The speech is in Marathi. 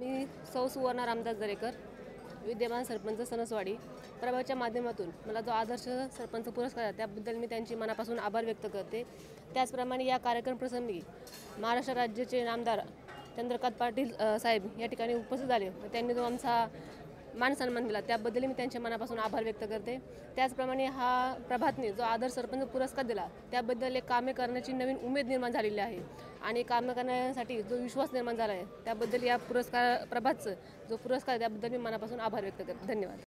मी सुवर्ण रामदास दरेकर, विद्यमान सरपंच सणसवाडी प्रभाच्या माध्यमातून मला जो आदर्श सरपंच पुरस्कार आहे त्याबद्दल मी त्यांची मनापासून आभार व्यक्त करते। त्याचप्रमाणे या कार्यक्रम प्रसंगी महाराष्ट्र राज्याचे नामदार चंद्रकांत पाटील साहेब या ठिकाणी उपस्थित झाले व त्यांनी जो आमचा मान सन्मान दिला त्याबद्दल मी त्यांच्या मनापासून आभार व्यक्त करते। त्याचप्रमाणे हा प्रभातने जो आदर्श सरपंच पुरस्कार दिला त्याबद्दल एक कामे करण्याची नवीन उमेद निर्माण झालेली आहे आणि कामे करण्यासाठी जो विश्वास निर्माण झाला आहे त्याबद्दल या प्रभातचं जो पुरस्कार त्याबद्दल मी मनापासून आभार व्यक्त करते। धन्यवाद।